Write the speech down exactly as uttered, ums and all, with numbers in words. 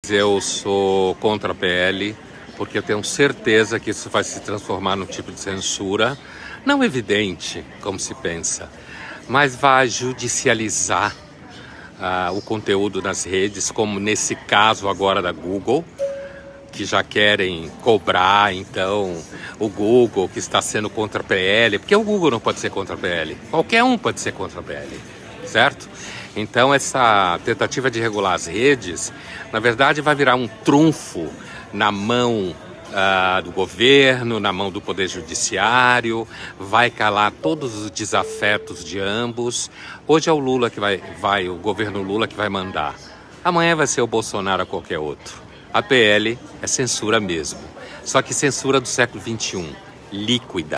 Eu sou contra a P L, porque eu tenho certeza que isso vai se transformar num tipo de censura, não evidente, como se pensa, mas vai judicializar uh, o conteúdo nas redes, como nesse caso agora da Google, que já querem cobrar, então, o Google, que está sendo contra a P L, porque o Google não pode ser contra a P L, qualquer um pode ser contra a P L, certo? Então, essa tentativa de regular as redes, na verdade, vai virar um trunfo na mão uh, do governo, na mão do Poder Judiciário, vai calar todos os desafetos de ambos. Hoje é o Lula que vai, vai, o governo Lula que vai mandar. Amanhã vai ser o Bolsonaro ou qualquer outro. A P L é censura mesmo, só que censura do século vinte e um, líquida.